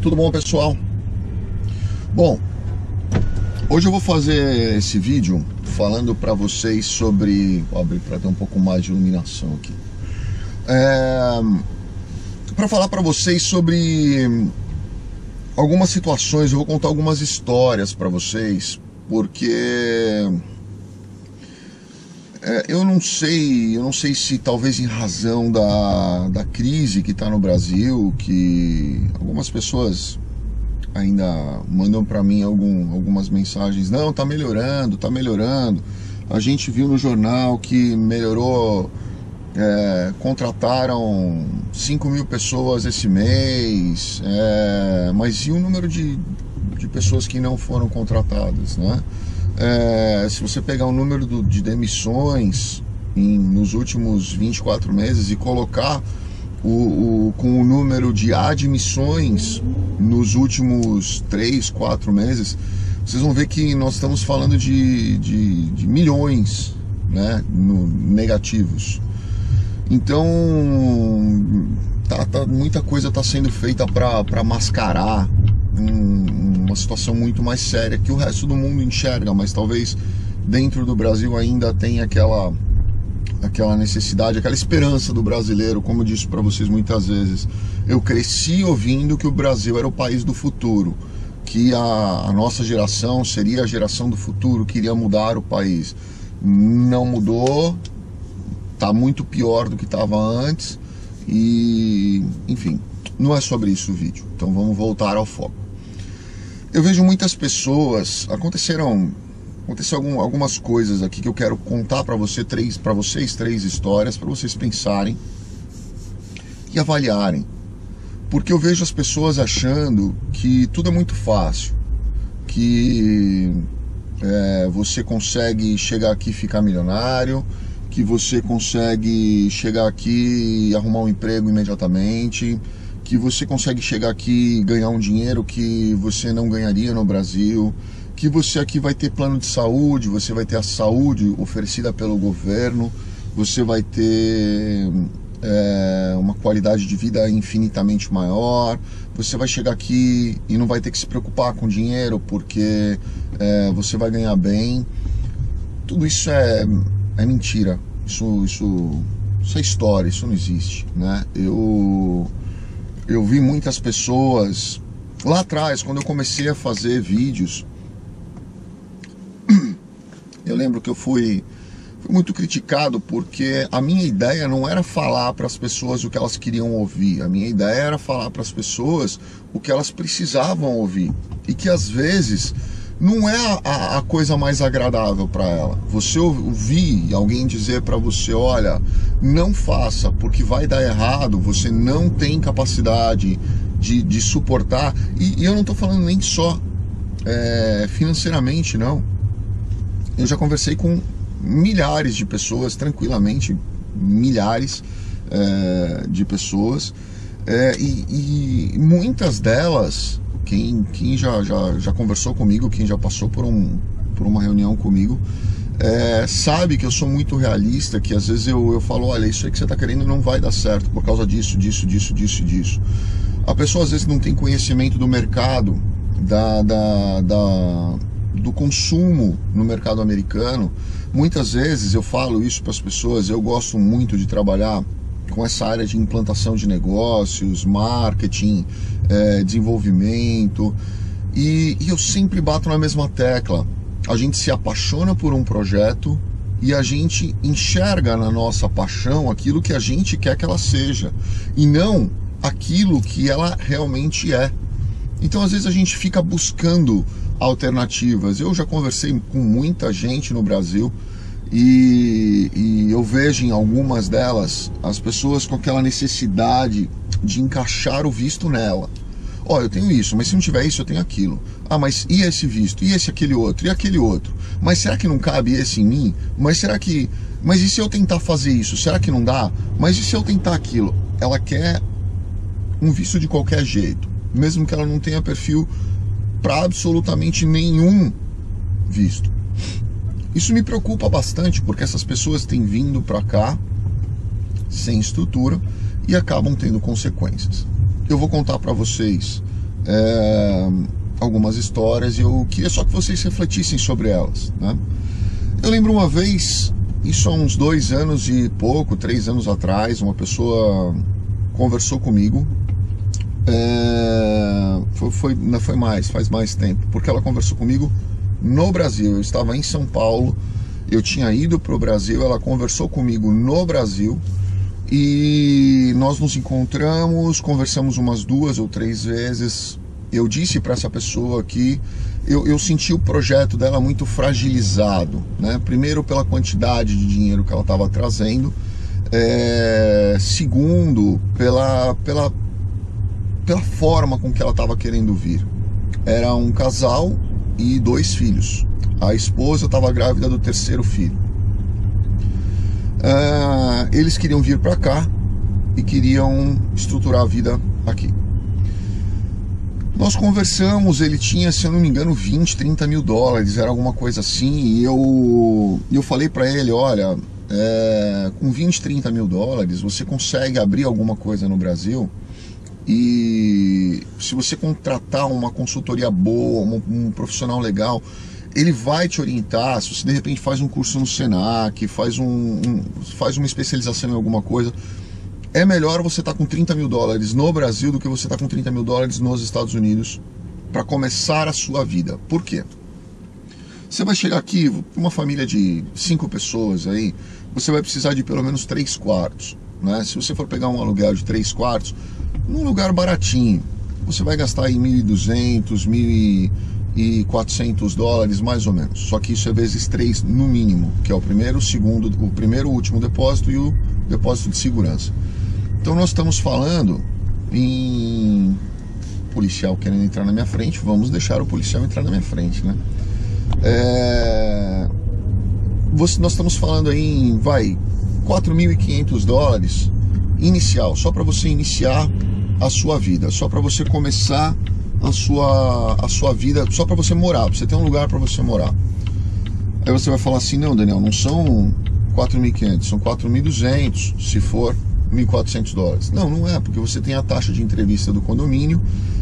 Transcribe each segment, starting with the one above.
Tudo bom, pessoal? Bom, hoje eu vou fazer esse vídeo falando para vocês sobre... Vou abrir para ter um pouco mais de iluminação aqui. Para falar para vocês sobre algumas situações. Eu vou contar algumas histórias para vocês, porque eu não sei se talvez em razão da crise que está no Brasil, que algumas pessoas ainda mandam para mim algumas mensagens: não, tá melhorando, tá melhorando. A gente viu no jornal que melhorou, contrataram 5.000 pessoas esse mês, mas e o número de pessoas que não foram contratadas, né? Se você pegar o número de demissões nos últimos 24 meses e colocar com o número de admissões nos últimos 3, 4 meses, vocês vão ver que nós estamos falando de milhões, né, negativos. Então, muita coisa está sendo feita para mascarar uma situação muito mais séria que o resto do mundo enxerga, mas talvez dentro do Brasil ainda tenha aquela necessidade, aquela esperança do brasileiro. Como eu disse para vocês muitas vezes, eu cresci ouvindo que o Brasil era o país do futuro, que a nossa geração seria a geração do futuro, que iria mudar o país. Não mudou, tá muito pior do que estava antes e, enfim, não é sobre isso o vídeo, então vamos voltar ao foco. Eu vejo muitas pessoas, aconteceram algumas coisas aqui que eu quero contar para vocês três histórias para vocês pensarem e avaliarem, porque eu vejo as pessoas achando que tudo é muito fácil, que você consegue chegar aqui e ficar milionário, que você consegue chegar aqui e arrumar um emprego imediatamente, que você consegue chegar aqui e ganhar um dinheiro que você não ganharia no Brasil, que você aqui vai ter plano de saúde, você vai ter a saúde oferecida pelo governo, você vai ter uma qualidade de vida infinitamente maior, você vai chegar aqui e não vai ter que se preocupar com dinheiro porque você vai ganhar bem. Tudo isso é mentira, isso é história, isso não existe, né? Eu vi muitas pessoas lá atrás, quando eu comecei a fazer vídeos. Eu lembro que eu fui muito criticado porque a minha ideia não era falar para as pessoas o que elas queriam ouvir. A minha ideia era falar para as pessoas o que elas precisavam ouvir, e que às vezes não é a coisa mais agradável para ela. Você ouvir alguém dizer para você: olha, não faça porque vai dar errado, você não tem capacidade de suportar. E eu não estou falando nem só financeiramente, não. Eu já conversei com milhares de pessoas, tranquilamente, milhares de pessoas, e muitas delas, quem já conversou comigo, quem já passou por uma reunião comigo, sabe que eu sou muito realista, que às vezes eu falo: olha, isso aí que você está querendo não vai dar certo por causa disso. A pessoa às vezes não tem conhecimento do mercado, do consumo no mercado americano. Muitas vezes eu falo isso para as pessoas: eu gosto muito de trabalhar com essa área de implantação de negócios, marketing, desenvolvimento, e eu sempre bato na mesma tecla. A gente se apaixona por um projeto e a gente enxerga na nossa paixão aquilo que a gente quer que ela seja, e não aquilo que ela realmente é. Então às vezes a gente fica buscando alternativas. Eu já conversei com muita gente no Brasil e eu vejo em algumas delas as pessoas com aquela necessidade de encaixar o visto nela. Ó, eu tenho isso, mas se não tiver isso eu tenho aquilo. Ah, mas e esse visto? E esse, aquele outro? E aquele outro? Mas será que não cabe esse em mim? Mas e se eu tentar fazer isso? Será que não dá? Mas e se eu tentar aquilo? Ela quer um visto de qualquer jeito, mesmo que ela não tenha perfil para absolutamente nenhum visto. Isso me preocupa bastante, porque essas pessoas têm vindo para cá sem estrutura e acabam tendo consequências. Eu vou contar para vocês algumas histórias e eu queria só que vocês refletissem sobre elas, né? Eu lembro uma vez, isso há uns 2 anos e pouco, 3 anos atrás, uma pessoa conversou comigo, faz mais tempo, porque ela conversou comigo no Brasil. Eu estava em São Paulo, eu tinha ido para o Brasil, ela conversou comigo no Brasil e nós nos encontramos, conversamos umas 2 ou 3 vezes. Eu disse para essa pessoa que eu senti o projeto dela muito fragilizado, né? Primeiro pela quantidade de dinheiro que ela estava trazendo, segundo pela forma com que ela estava querendo vir. Era um casal e 2 filhos. A esposa estava grávida do 3º filho. Eles queriam vir para cá e queriam estruturar a vida aqui. Nós conversamos, ele tinha, se eu não me engano, 20, 30 mil dólares, era alguma coisa assim, e eu falei para ele, olha, com 20, 30 mil dólares você consegue abrir alguma coisa no Brasil, e se você contratar uma consultoria boa, um profissional legal, ele vai te orientar. Se você de repente faz um curso no Senac, faz uma especialização em alguma coisa, é melhor você estar com 30 mil dólares no Brasil do que você estar com 30 mil dólares nos Estados Unidos para começar a sua vida. Por quê? Você vai chegar aqui, uma família de 5 pessoas aí, você vai precisar de pelo menos 3 quartos, né? Se você for pegar um aluguel de 3 quartos, num lugar baratinho, você vai gastar aí 1.200, 1.400 dólares mais ou menos. Só que isso é vezes 3 no mínimo, que é o primeiro, o último depósito e o depósito de segurança. Então nós estamos falando em policial querendo entrar na minha frente, vamos deixar o policial entrar na minha frente, né? Nós estamos falando aí em 4.500 dólares inicial, só para você iniciar a sua vida, só para você começar a sua vida, só para você morar, pra você ter um lugar para você morar. Aí você vai falar assim, não, Daniel, não são 4.500, são 4.200, se for 1.400 dólares. Não, não é, porque você tem a taxa de entrevista do condomínio,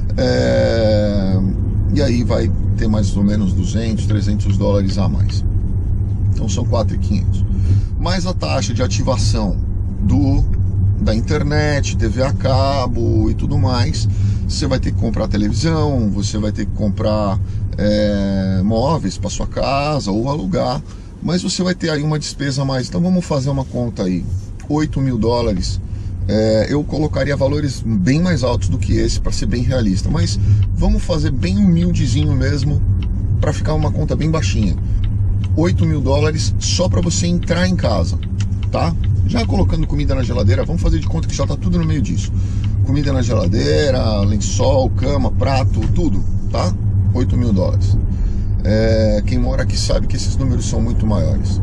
e aí vai ter mais ou menos 200, 300 dólares a mais. Então são 4.500. Mais a taxa de ativação da internet, TV a cabo e tudo mais, você vai ter que comprar televisão, você vai ter que comprar móveis para sua casa ou alugar, mas você vai ter aí uma despesa a mais. Então vamos fazer uma conta aí, 8 mil dólares. Eu colocaria valores bem mais altos do que esse para ser bem realista, mas vamos fazer bem humildezinho mesmo para ficar uma conta bem baixinha. 8 mil dólares só para você entrar em casa, tá? Já colocando comida na geladeira, vamos fazer de conta que já está tudo no meio disso. Comida na geladeira, lençol, cama, prato, tudo, tá? 8 mil dólares. Quem mora aqui sabe que esses números são muito maiores.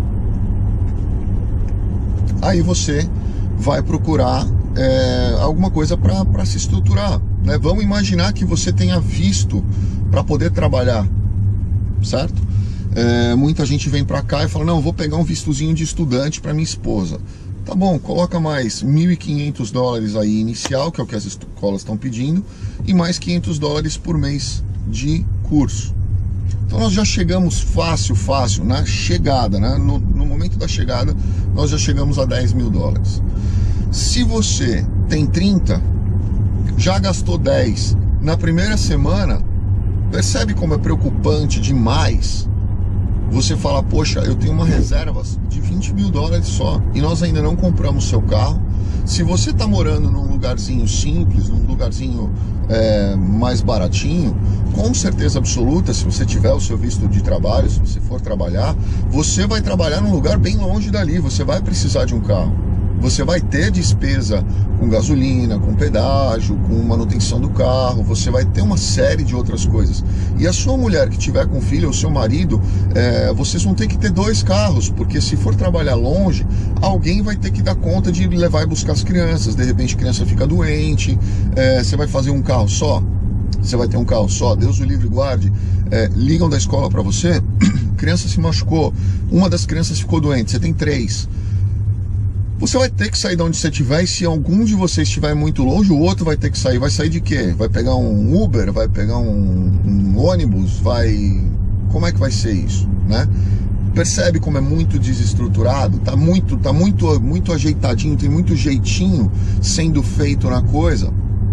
Aí você vai procurar alguma coisa para se estruturar, né? Vamos imaginar que você tenha visto para poder trabalhar, certo? Muita gente vem para cá e fala, não, vou pegar um vistozinho de estudante para minha esposa. Tá bom, coloca mais 1.500 dólares aí inicial, que é o que as escolas estão pedindo, e mais 500 dólares por mês de curso. Então nós já chegamos fácil, na chegada, né? No momento da chegada, nós já chegamos a 10 mil dólares. Se você tem 30, já gastou 10 na primeira semana, percebe como é preocupante demais você fala, poxa, eu tenho uma reserva de 20 mil dólares só e nós ainda não compramos seu carro. Se você está morando num lugarzinho simples, num lugarzinho mais baratinho, com certeza absoluta, se você tiver o seu visto de trabalho, se você for trabalhar, você vai trabalhar num lugar bem longe dali, você vai precisar de um carro. Você vai ter despesa com gasolina, com pedágio, com manutenção do carro, você vai ter uma série de outras coisas. E a sua mulher que tiver com filho, ou seu marido, vocês vão ter que ter 2 carros, porque se for trabalhar longe, alguém vai ter que dar conta de levar e buscar as crianças. De repente a criança fica doente, você vai fazer um carro só? Você vai ter um carro só? Deus o livre e guarde. Ligam da escola para você, criança se machucou, uma das crianças ficou doente, você tem 3. Você vai ter que sair de onde você estiver, e se algum de vocês estiver muito longe, o outro vai ter que sair. Vai sair de quê? Vai pegar um Uber? Vai pegar um ônibus? Como é que vai ser isso, né? Percebe como é muito desestruturado? Tá muito ajeitadinho, tem muito jeitinho sendo feito na coisa.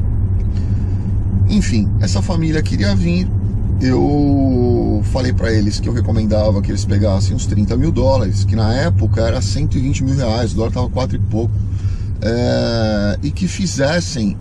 Enfim, essa família queria vir. Eu falei para eles que eu recomendava que eles pegassem uns 30 mil dólares, que na época era 120 mil reais, o dólar estava 4 e pouco, e que fizessem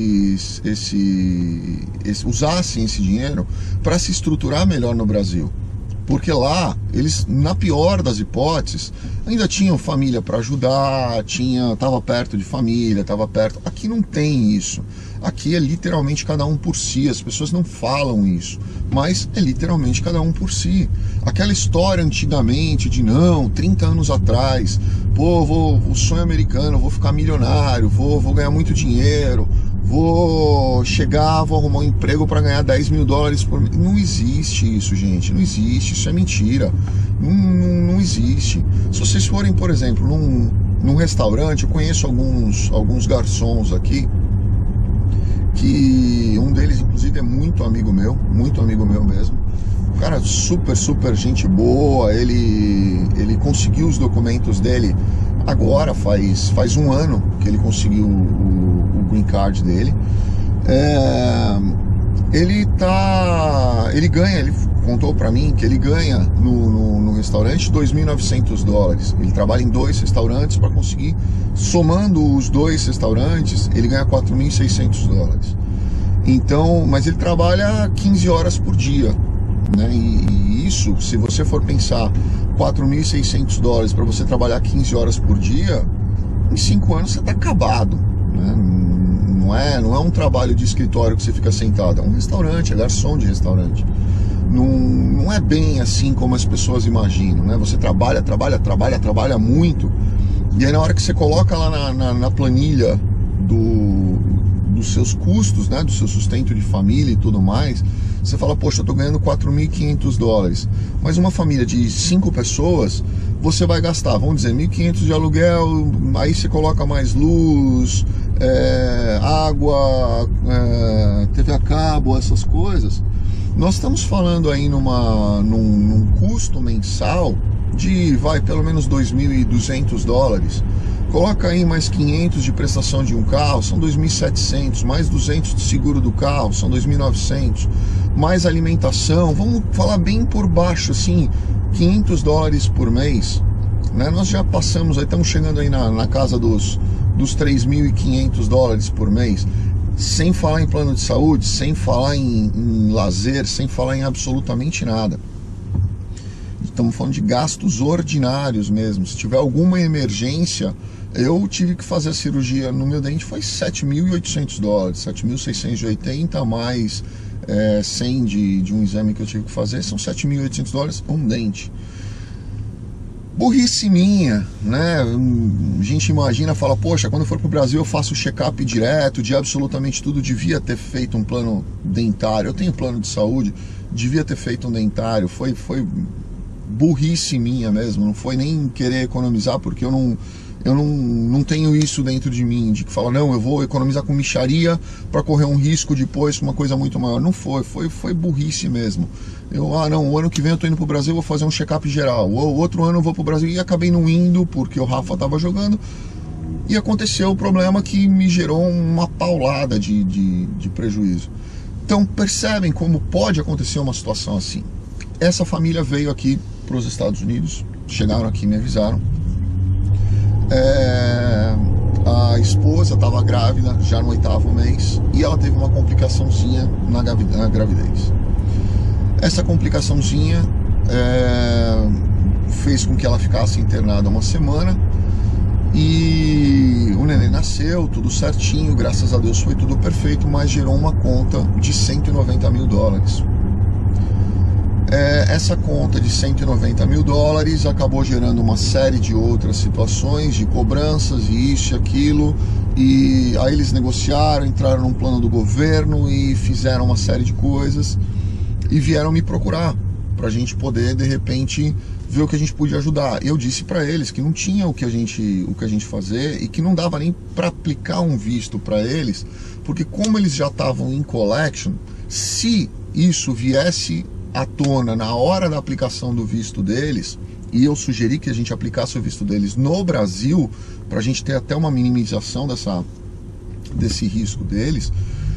usassem esse dinheiro para se estruturar melhor no Brasil. Porque lá, eles, na pior das hipóteses, ainda tinham família para ajudar, estava perto de família, estava perto. Aqui não tem isso. Aqui é literalmente cada um por si. As pessoas não falam isso, mas é literalmente cada um por si. Aquela história antigamente de não, 30 anos atrás, pô, o sonho americano, vou ficar milionário, vou ganhar muito dinheiro, vou arrumar um emprego para ganhar 10 mil dólares por mês. Não existe isso, gente, não existe, isso é mentira, não existe. Se vocês forem, por exemplo, num restaurante, eu conheço alguns garçons aqui, que um deles inclusive é muito amigo meu mesmo, cara, super gente boa. Ele conseguiu os documentos dele agora, faz um ano que ele conseguiu o green card dele. Ele ganha, ele contou pra mim que ele ganha no restaurante 2.900 dólares. Ele trabalha em 2 restaurantes para conseguir, somando os 2 restaurantes, ele ganha 4.600 dólares. Então, mas ele trabalha 15 horas por dia, né? E isso, se você for pensar 4.600 dólares para você trabalhar 15 horas por dia, em 5 anos você tá acabado, né? Não é um trabalho de escritório que você fica sentado, é um restaurante, é garçom de restaurante. Não é bem assim como as pessoas imaginam, né? Você trabalha muito, e aí na hora que você coloca lá na planilha dos seus custos, né, do seu sustento de família e tudo mais, você fala, poxa, eu tô ganhando 4.500 dólares, mas uma família de 5 pessoas, você vai gastar, vamos dizer, 1.500 de aluguel, aí você coloca mais luz, água, TV a cabo, essas coisas. Nós estamos falando aí num custo mensal de, pelo menos 2.200 dólares. Coloca aí mais 500 de prestação de um carro, são 2.700, mais 200 de seguro do carro, são 2.900, mais alimentação, vamos falar bem por baixo, assim, 500 dólares por mês, né? Nós já passamos, aí estamos chegando aí na casa dos 3.500 dólares por mês, sem falar em plano de saúde, sem falar em lazer, sem falar em absolutamente nada. Estamos falando de gastos ordinários mesmo. Se tiver alguma emergência, eu tive que fazer a cirurgia no meu dente, foi 7.800 dólares, 7.680 mais 100 de um exame que eu tive que fazer, são 7.800 dólares um dente. Burrice minha, né? A gente imagina, fala, poxa, quando eu for pro Brasil eu faço check-up direto de absolutamente tudo, devia ter feito um plano dentário, eu tenho plano de saúde, devia ter feito um dentário, foi burrice minha mesmo, não foi nem querer economizar, porque eu não tenho isso dentro de mim, de que fala, não, eu vou economizar com mixaria para correr um risco depois com uma coisa muito maior. Não foi burrice mesmo. Não, o ano que vem eu tô indo pro Brasil, vou fazer um check-up geral, o outro ano eu vou pro Brasil, e acabei não indo porque o Rafa tava jogando, e aconteceu o problema que me gerou uma paulada de prejuízo. Então percebem como pode acontecer uma situação assim. Essa família veio aqui para os Estados Unidos, chegaram aqui, me avisaram. A esposa estava grávida, já no 8º mês, e ela teve uma complicaçãozinha na gravidez. Essa complicaçãozinha fez com que ela ficasse internada uma semana, e o neném nasceu, tudo certinho, graças a Deus foi tudo perfeito, mas gerou uma conta de 190 mil dólares. Essa conta de 190 mil dólares acabou gerando uma série de outras situações, de cobranças, e isso e aquilo, e aí eles negociaram, entraram num plano do governo e fizeram uma série de coisas, e vieram me procurar para a gente poder, de repente, ver o que a gente podia ajudar. Eu disse para eles que não tinha o que a gente fazer e que não dava nem para aplicar um visto para eles, porque como eles já estavam em collection, se isso viesse à tona na hora da aplicação do visto deles, e eu sugeri que a gente aplicasse o visto deles no Brasil, para a gente ter até uma minimização desse risco deles,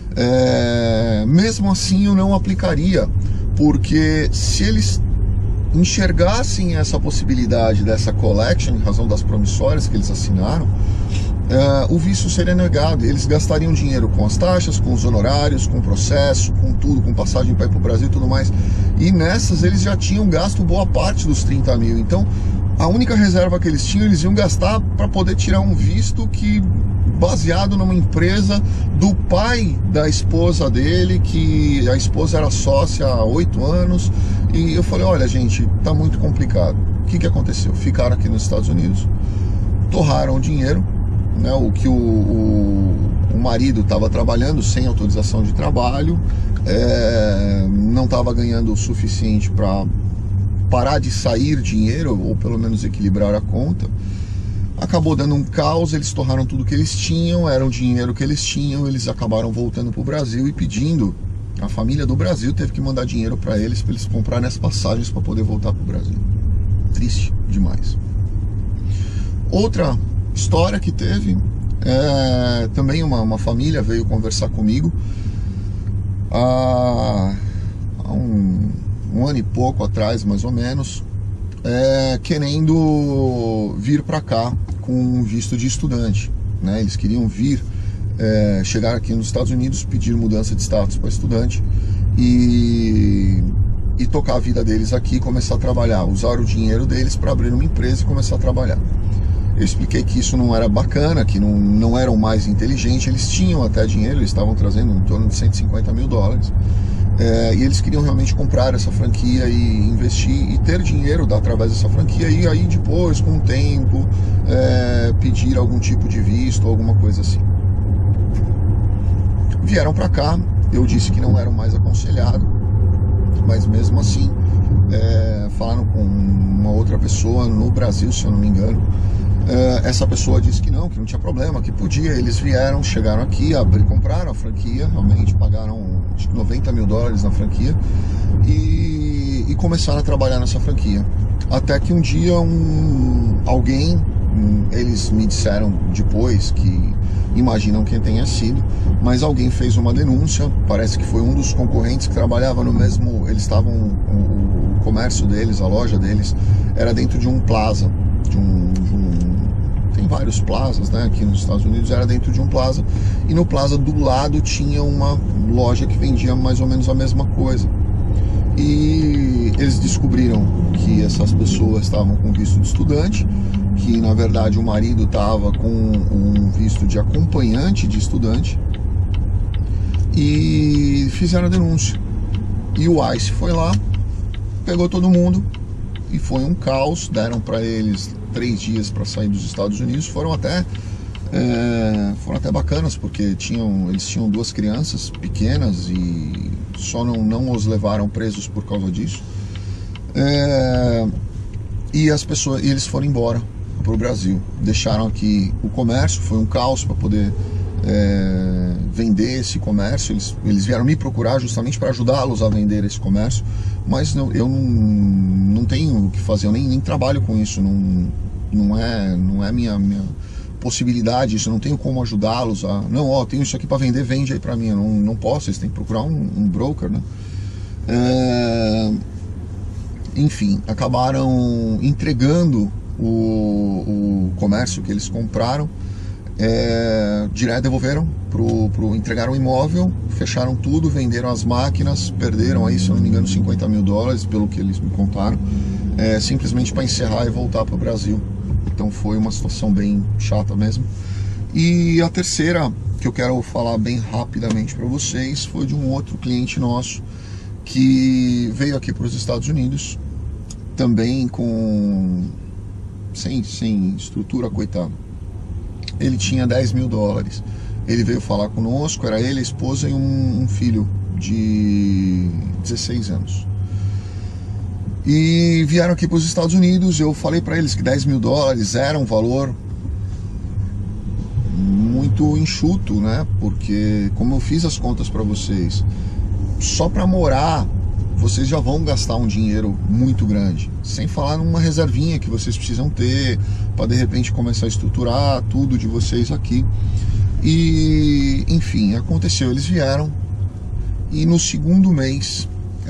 mesmo assim eu não aplicaria, porque se eles enxergassem essa possibilidade dessa collection, em razão das promissórias que eles assinaram, o visto seria negado. Eles gastariam dinheiro com as taxas, com os honorários, com o processo, com tudo, com passagem para ir para o Brasil e tudo mais. E nessas eles já tinham gasto boa parte dos 30 mil. Então a única reserva que eles tinham, eles iam gastar para poder tirar um visto que baseado numa empresa do pai da esposa dele, que a esposa era sócia há 8 anos. E eu falei, olha gente, tá muito complicado. O que aconteceu? Ficaram aqui nos Estados Unidos, torraram o dinheiro, né, o que o marido estava trabalhando sem autorização de trabalho, não estava ganhando o suficiente para parar de sair dinheiro, ou pelo menos equilibrar a conta. Acabou dando um caos, eles torraram tudo que eles tinham, era o dinheiro que eles tinham, eles acabaram voltando para o Brasil e pedindo, a família do Brasil teve que mandar dinheiro para eles comprarem as passagens para poder voltar para o Brasil. Triste demais. Outra história que teve, também uma família veio conversar comigo há um ano e pouco atrás, mais ou menos, querendo vir para cá com um visto de estudante, né? Eles queriam vir, chegar aqui nos Estados Unidos, pedir mudança de status para estudante e tocar a vida deles aqui, começar a trabalhar, usar o dinheiro deles para abrir uma empresa e começar a trabalhar. Eu expliquei que isso não era bacana, que não eram mais inteligentes, eles tinham até dinheiro, eles estavam trazendo em torno de 150 mil dólares, e eles queriam realmente comprar essa franquia e investir e ter dinheiro através dessa franquia, e aí depois, com o tempo, pedir algum tipo de visto, alguma coisa assim. Vieram para cá, eu disse que não era o mais aconselhado, mas mesmo assim, falaram com uma outra pessoa no Brasil, se eu não me engano. Essa pessoa disse que não tinha problema, que podia. Eles vieram, chegaram aqui, compraram a franquia, realmente pagaram acho que 90 mil dólares na franquia e começaram a trabalhar nessa franquia. Até que um dia eles me disseram depois que imaginam quem tenha sido, mas alguém fez uma denúncia, parece que foi um dos concorrentes que trabalhava no mesmo, eles estavam, o comércio deles, a loja deles, era dentro de um plaza, tem vários plazas, né, aqui nos Estados Unidos, era dentro de um plaza, e no plaza do lado tinha uma loja que vendia mais ou menos a mesma coisa. E eles descobriram que essas pessoas estavam com visto de estudante, que na verdade o marido estava com um visto de acompanhante de estudante, e fizeram a denúncia. E o ICE foi lá, pegou todo mundo, e foi um caos. Deram para eles 3 dias para sair dos Estados Unidos. Foram até bacanas, porque eles tinham 2 crianças pequenas e só não os levaram presos por causa disso. E eles foram embora para o Brasil, deixaram aqui o comércio. Foi um caos para poder vender esse comércio. Eles vieram me procurar justamente para ajudá-los a vender esse comércio, mas eu não tenho o que fazer, eu nem trabalho com isso, não é minha possibilidade, isso, eu não tenho como ajudá-los tenho isso aqui para vender, vende aí para mim. Eu não posso, eles têm que procurar um broker, né? Enfim, acabaram entregando o comércio que eles compraram, direto, devolveram entregaram o imóvel, fecharam tudo, venderam as máquinas, perderam aí, se eu não me engano, 50 mil dólares, pelo que eles me contaram, simplesmente para encerrar e voltar para o Brasil. Então foi uma situação bem chata mesmo. E a terceira, que eu quero falar bem rapidamente para vocês, foi de um outro cliente nosso que veio aqui para os Estados Unidos, também sem estrutura, coitado. Ele tinha 10 mil dólares. Ele veio falar conosco, era ele, a esposa e um filho de 16 anos. e vieram aqui para os Estados Unidos. Eu falei para eles que 10 mil dólares era um valor muito enxuto, né? Porque, como eu fiz as contas para vocês, só para morar vocês já vão gastar um dinheiro muito grande, sem falar numa reservinha que vocês precisam ter para de repente começar a estruturar tudo de vocês aqui. E enfim, aconteceu, eles vieram e no segundo mês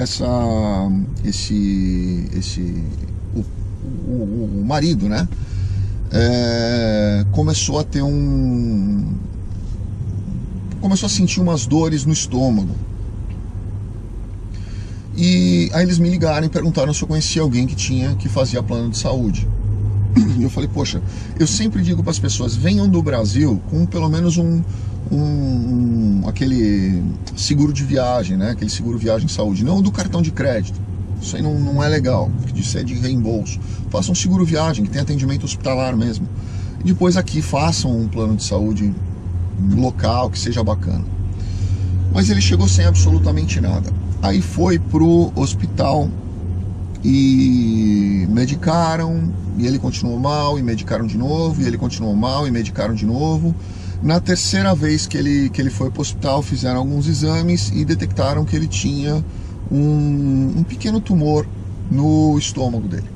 o marido, né, começou a ter começou a sentir umas dores no estômago. E aí eles me ligaram e perguntaram se eu conhecia alguém que fazia plano de saúde. E eu falei, poxa, eu sempre digo para as pessoas, venham do Brasil com pelo menos aquele seguro de viagem, né? Aquele seguro viagem saúde, não do cartão de crédito. Isso aí não é legal, isso é de reembolso. Façam um seguro viagem, que tem atendimento hospitalar mesmo. E depois aqui façam um plano de saúde local, que seja bacana. Mas ele chegou sem absolutamente nada. Aí foi pro hospital e medicaram, e ele continuou mal, e medicaram de novo, e ele continuou mal, e medicaram de novo. Na terceira vez que ele foi pro hospital, fizeram alguns exames e detectaram que ele tinha um pequeno tumor no estômago dele.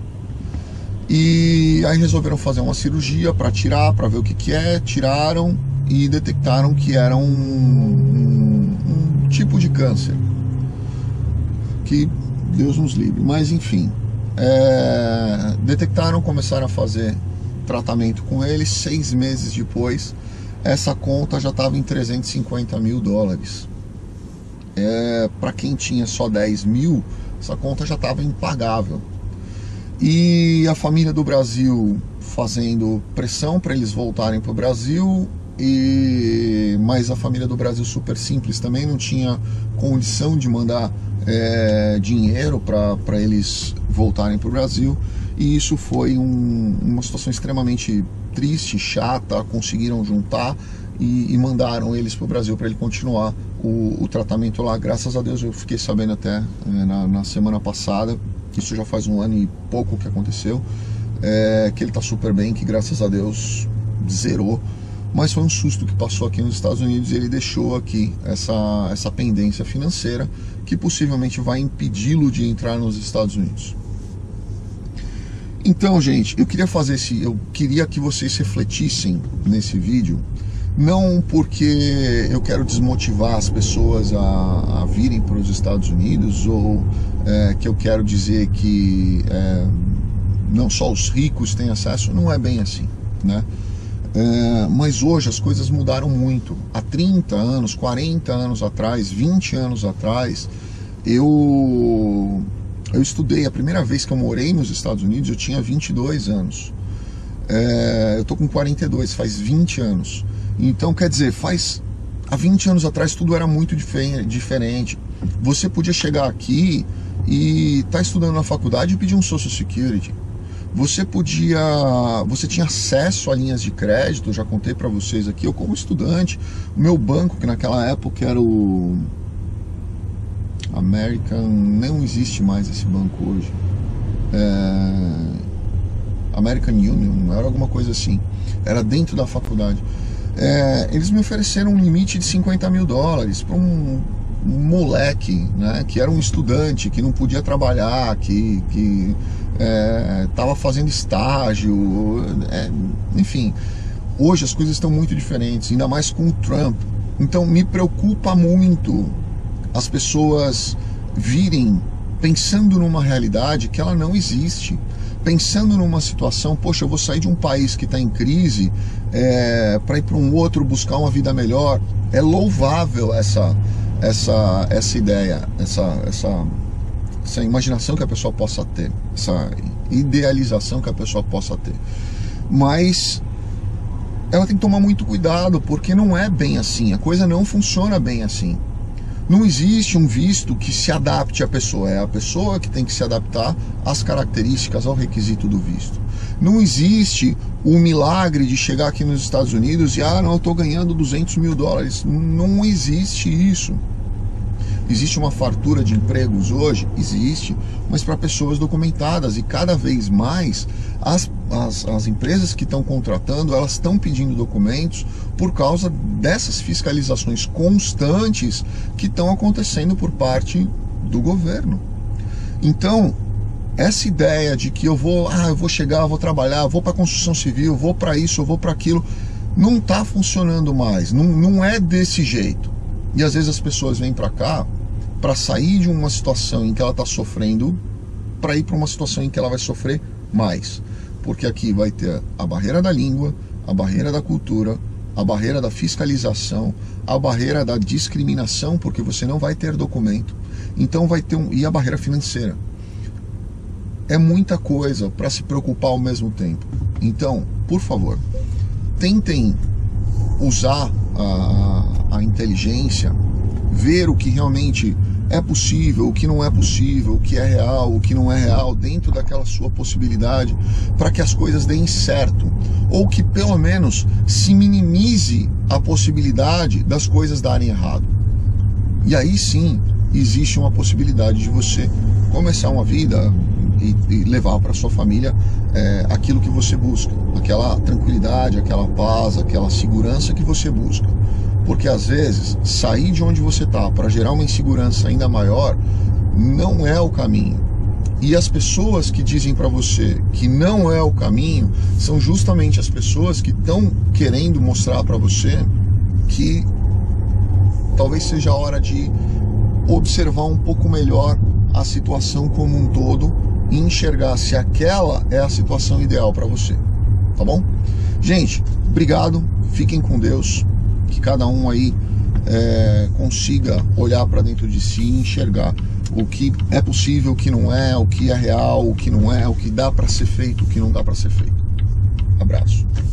E aí resolveram fazer uma cirurgia para tirar, para ver o que é. Tiraram e detectaram que era um tipo de câncer, que Deus nos livre, mas enfim, detectaram, começaram a fazer tratamento com ele. 6 meses depois, essa conta já estava em 350 mil dólares. Para quem tinha só 10 mil, essa conta já estava impagável. E a família do Brasil fazendo pressão para eles voltarem para o Brasil, mas a família do Brasil, super simples, também não tinha condição de mandar dinheiro para eles voltarem para o Brasil. E isso foi uma situação extremamente triste, chata. Conseguiram juntar e mandaram eles para o Brasil para ele continuar o tratamento lá. Graças a Deus, eu fiquei sabendo até na semana passada, isso já faz 1 ano e pouco que aconteceu, que ele está super bem, que graças a Deus zerou. Mas foi um susto que passou aqui nos Estados Unidos, e ele deixou aqui essa pendência financeira que possivelmente vai impedi-lo de entrar nos Estados Unidos. Então, gente, eu queria que vocês refletissem nesse vídeo, não porque eu quero desmotivar as pessoas a virem para os Estados Unidos, ou que eu quero dizer que não só os ricos têm acesso. Não é bem assim, né? Mas hoje as coisas mudaram muito. Há 30 anos, 40 anos atrás, 20 anos atrás, eu estudei. A primeira vez que eu morei nos Estados Unidos, eu tinha 22 anos. Eu tô com 42, faz 20 anos. Então, quer dizer, há 20 anos atrás tudo era muito diferente. Você podia chegar aqui e estar estudando na faculdade e pedir um Social Security. Você tinha acesso a linhas de crédito. Eu já contei para vocês aqui, eu como estudante, o meu banco, que naquela época era o American, não existe mais esse banco hoje, American Union, era alguma coisa assim, era dentro da faculdade. Eles me ofereceram um limite de 50 mil dólares para um moleque, né, que era um estudante, que não podia trabalhar, que estava fazendo estágio, enfim. Hoje as coisas estão muito diferentes, ainda mais com o Trump. Então me preocupa muito as pessoas virem pensando numa realidade que ela não existe, pensando numa situação, poxa, eu vou sair de um país que está em crise para ir para um outro buscar uma vida melhor. É louvável essa ideia, essa imaginação que a pessoa possa ter, essa idealização que a pessoa possa ter, mas ela tem que tomar muito cuidado, porque não é bem assim, a coisa não funciona bem assim. Não existe um visto que se adapte à pessoa, é a pessoa que tem que se adaptar às características, ao requisito do visto. Não existe o milagre de chegar aqui nos Estados Unidos e, não, eu estou ganhando 200 mil dólares. Não existe isso. Existe uma fartura de empregos hoje? Existe, mas para pessoas documentadas, e cada vez mais as empresas que estão contratando, elas estão pedindo documentos por causa dessas fiscalizações constantes que estão acontecendo por parte do governo. Então, essa ideia de que eu vou chegar, eu vou trabalhar, eu vou para a construção civil, eu vou para isso, eu vou para aquilo, não está funcionando mais, não é desse jeito. E às vezes as pessoas vêm para cá para sair de uma situação em que ela está sofrendo, para ir para uma situação em que ela vai sofrer mais. Porque aqui vai ter a barreira da língua, a barreira da cultura, a barreira da fiscalização, a barreira da discriminação, porque você não vai ter documento. Então vai ter e a barreira financeira. É muita coisa para se preocupar ao mesmo tempo. Então, por favor, tentem usar a inteligência, ver o que realmente é possível, o que não é possível, o que é real, o que não é real, dentro daquela sua possibilidade, para que as coisas deem certo, ou que pelo menos se minimize a possibilidade das coisas darem errado. E aí sim existe uma possibilidade de você começar uma vida e levar para sua família aquilo que você busca, aquela tranquilidade, aquela paz, aquela segurança que você busca. Porque às vezes sair de onde você está para gerar uma insegurança ainda maior não é o caminho. E as pessoas que dizem para você que não é o caminho são justamente as pessoas que estão querendo mostrar para você que talvez seja a hora de observar um pouco melhor a situação como um todo e enxergar se aquela é a situação ideal para você, tá bom? Gente, obrigado, fiquem com Deus, que cada um aí consiga olhar para dentro de si e enxergar o que é possível, o que não é, o que é real, o que não é, o que dá para ser feito, o que não dá para ser feito. Abraço.